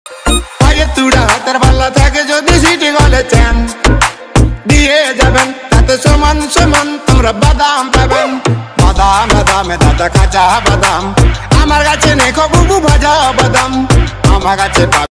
পায়ের তুড়া হাতের পাল্লা থাকে যদি সিটি গলে চেন দিয়ে যাবেন তাতে সমান সমান তোমরা বাদাম পাবেন। বাদাম বাদামে দাদা কাঁচা বাদাম আমার কাছে নেই, বুবু ভাজা বাদাম আমার কাছে।